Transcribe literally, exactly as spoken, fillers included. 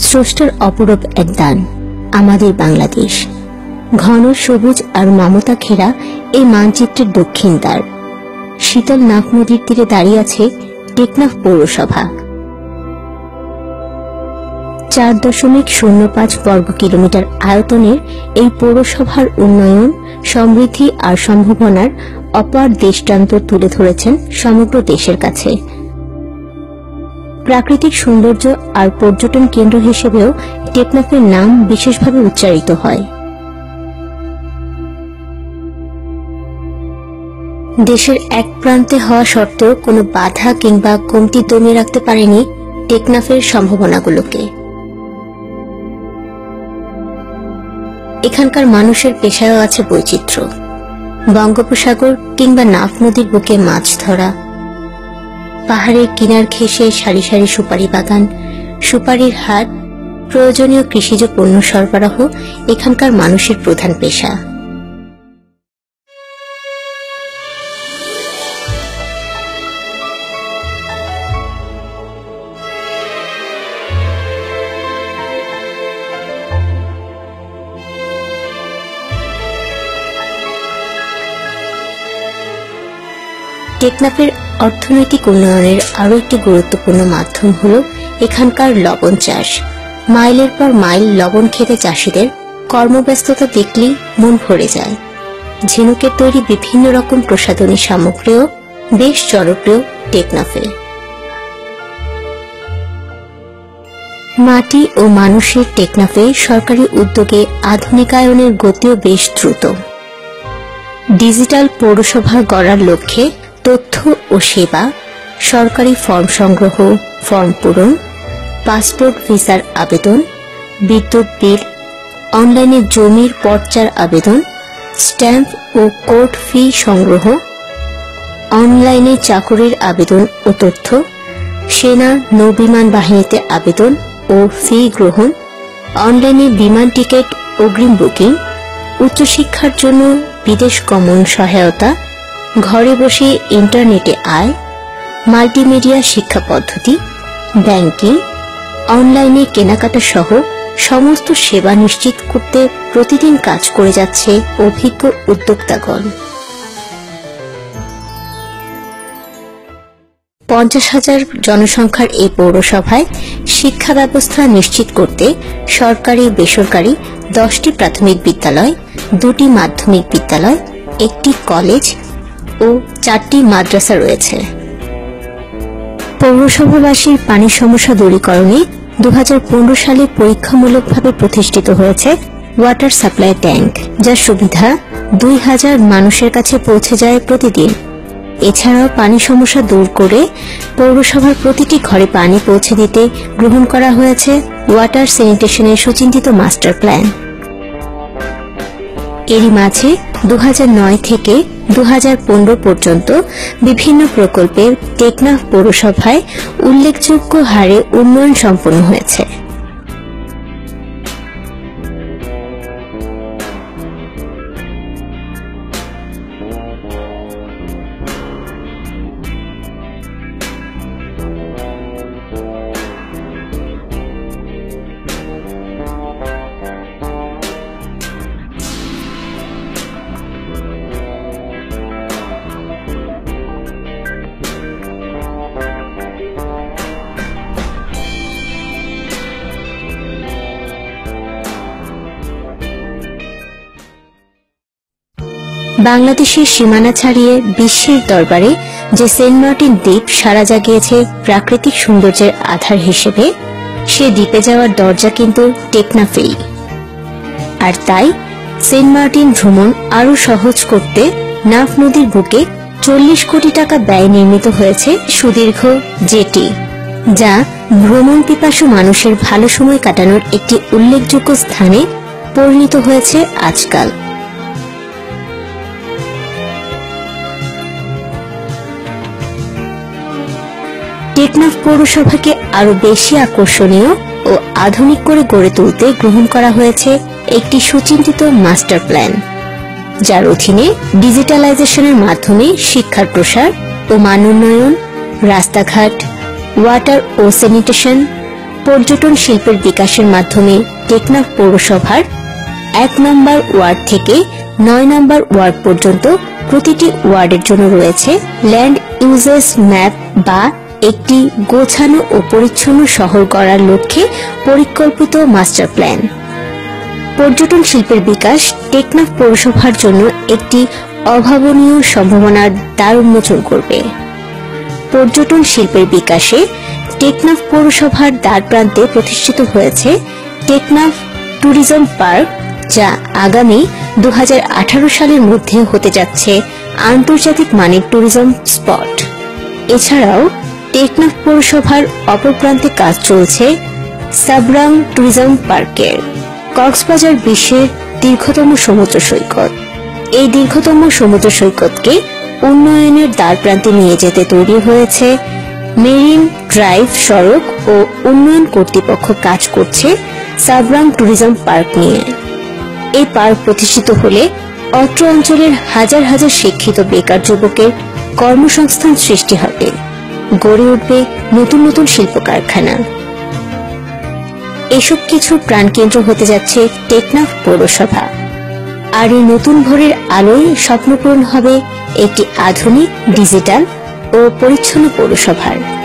স্রষ্টার অপরূপ এক দান আমাদের বাংলাদেশ। ঘন সবুজ আর মমতা ঘেরা এই মানচিত্রের দক্ষিণ দ্বার। শীতল নাফ নদীর তীরে দাঁড়িয়ে আছে টেকনাফ পৌরসভা। চার দশমিক শূন্য পাঁচ বর্গ কিলোমিটার আয়তনের এই পৌরসভার উন্নয়ন, সমৃদ্ধি আর সম্ভাবনার অপার দৃষ্টান্ত তুলে ধরেছেন সমগ্র দেশের কাছে। প্রাকৃতিক সৌন্দর্য আর পর্যটন কেন্দ্র হিসেবেও টেকনাফের নাম বিশেষভাবে উচ্চারিত হয়। দেশের এক প্রান্তে হওয়া সত্ত্বেও কোনো বাধা কিংবা কমতি দমিয়ে রাখতে পারেনি টেকনাফের সম্ভাবনাগুলোকে। এখানকার মানুষের পেশায়ও আছে বৈচিত্র্য। বঙ্গোপসাগর কিংবা নাফ নদীর বুকে মাছ ধরা, পাহাড়ের কিনার ঘেঁষে সারি সারি সুপারি বাগান, সুপারির হাট, প্রয়োজনীয় কৃষিজ পণ্য সরবরাহ এখানকার মানুষের প্রধান পেশা। টেকনাফের অর্থনৈতিক উন্নয়নের আরো একটি গুরুত্বপূর্ণ মাধ্যম হল এখানকার লবণ চাষ। মাইলের পর মাইল লবণ খেতে চাষীদের কর্মব্যস্ততা দেখলেই মন ভরে যায়। ঝিনুকের তৈরি বিভিন্ন রকম প্রসাধনী সামগ্রীও বেশ জনপ্রিয় টেকনাফে। মাটি ও মানুষের টেকনাফে সরকারি উদ্যোগে আধুনিকায়নের গতিও বেশ দ্রুত। ডিজিটাল পৌরসভা গড়ার লক্ষ্যে তথ্য ও সেবা, সরকারি ফর্ম সংগ্রহ, ফর্ম পূরণ, পাসপোর্ট ভিসার আবেদন, বিদ্যুৎ বিল, অনলাইনে জমির পর্চার আবেদন, স্ট্যাম্প ও কোর্ট ফি সংগ্রহ, অনলাইনে চাকুরির আবেদন ও তথ্য, সেনা নৌবিমান বাহিনীতে আবেদন ও ফি গ্রহণ, অনলাইনে বিমান টিকিট অগ্রিম বুকিং, উচ্চশিক্ষার জন্য বিদেশ গমন সহায়তা, ঘরে বসে ইন্টারনেটে আয়, মাল্টিমিডিয়া শিক্ষা পদ্ধতি, ব্যাংকিং, অনলাইনে কেনাকাটা সহ সমস্ত সেবা নিশ্চিত করতে প্রতিদিন কাজ করে যাচ্ছে অভিজ্ঞ উদ্যোক্তাগণ। পঞ্চাশ হাজার জনসংখ্যার এই পৌরসভায় শিক্ষা ব্যবস্থা নিশ্চিত করতে সরকারি বেসরকারি দশটি প্রাথমিক বিদ্যালয়, দুটি মাধ্যমিক বিদ্যালয়, একটি কলেজ ও চারটি মাদ্রাসা রয়েছে। পৌরসভাবাসীর পানি সমস্যা দূরীকরণে দু হাজার পনেরো সালে পরীক্ষামূলকভাবে প্রতিষ্ঠিত হয়েছে ওয়াটার সাপ্লাই ট্যাঙ্ক, যার সুবিধা দুই হাজার মানুষের কাছে পৌঁছে যায় প্রতিদিন। এছাড়াও পানি সমস্যা দূর করে পৌরসভার প্রতিটি ঘরে পানি পৌঁছে দিতে গ্রহণ করা হয়েছে ওয়াটার স্যানিটেশনের সুচিন্তিত মাস্টার প্ল্যান। এরই মাঝে দু হাজার নয় থেকে দু হাজার পনেরো পর্যন্ত বিভিন্ন প্রকল্পে টেকনাফ পৌরসভায় উল্লেখযোগ্য হারে উন্নয়ন সম্পন্ন হয়েছে। বাংলাদেশের সীমানা ছাড়িয়ে বিশ্বের দরবারে যে সেন্ট মার্টিন দ্বীপ সাড়া জাগিয়েছে প্রাকৃতিক সৌন্দর্যের আধার হিসেবে, সে দ্বীপে যাওয়ার দরজা কিন্তু টেকনাফেই। আর তাই সেন্ট মার্টিন ভ্রমণ আরো সহজ করতে নাফ নদীর বুকে চল্লিশ কোটি টাকা ব্যয় নির্মিত হয়েছে সুদীর্ঘ জেটি, যা ভ্রমণ পিপাসু মানুষের ভালো সময় কাটানোর একটি উল্লেখযোগ্য স্থানে পরিণত হয়েছে আজকাল। টেকনাফ পৌরসভাকে আরো বেশি আকর্ষণীয় ও আধুনিক করে গড়ে তুলতে গ্রহণ করা হয়েছে একটি সুচিন্তিত মাস্টার প্ল্যান, যার অধীনে ডিজিটালাইজেশনের মাধ্যমে শিক্ষার প্রসার ও মান উন্নয়ন, রাস্তাঘাট, ওয়াটার ও স্যানিটেশন, পর্যটন শিল্পের বিকাশের মাধ্যমে টেকনাফ পৌরসভার এক নম্বর ওয়ার্ড থেকে নয় নম্বর ওয়ার্ড পর্যন্ত প্রতিটি ওয়ার্ডের জন্য রয়েছে ল্যান্ড ইউজেস ম্যাপ বা একটি গোছানো ও পরিচ্ছন্ন শহর গড়ার লক্ষ্যে পরিকল্পিত মাস্টার প্ল্যান। পর্যটন শিল্পের বিকাশ টেকনাফ পৌরসভার জন্য একটি অভাবনীয় সম্ভাবনার দ্বার উন্মোচন করবে। পর্যটন শিল্পের বিকাশে টেকনাফ পৌরসভার দ্বার প্রান্তে প্রতিষ্ঠিত হয়েছে টেকনাফ ট্যুরিজম পার্ক, যা আগামী দু হাজার আঠারো সালের মধ্যে হতে যাচ্ছে আন্তর্জাতিক মানের ট্যুরিজম স্পট। এছাড়াও টেকনাফ পৌরসভার অপর প্রান্তে কাজ চলছে সাবরাং ট্যুরিজম পার্কের। কক্সবাজার বিশ্বের দীর্ঘতম সমুদ্র সৈকত। এই দীর্ঘতম সমুদ্র সৈকতকে উন্নয়নের দ্বার প্রান্তে নিয়ে যেতে তৈরি হয়েছে মেরিন ড্রাইভ সড়ক ও উন্নয়ন কর্তৃপক্ষ কাজ করছে সাবরাং ট্যুরিজম পার্ক নিয়ে। এই পার্ক প্রতিষ্ঠিত হলে অত্র অঞ্চলের হাজার হাজার শিক্ষিত বেকার যুবকের কর্মসংস্থান সৃষ্টি হবে, গড়ে উঠবে নতুন নতুন শিল্প কারখানা। এসব কিছু প্রাণকেন্দ্র হতে যাচ্ছে টেকনাফ পৌরসভা। আর এই নতুন ভোরের আলোয় স্বপ্নপূরণ হবে একটি আধুনিক, ডিজিটাল ও পরিচ্ছন্ন পৌরসভার।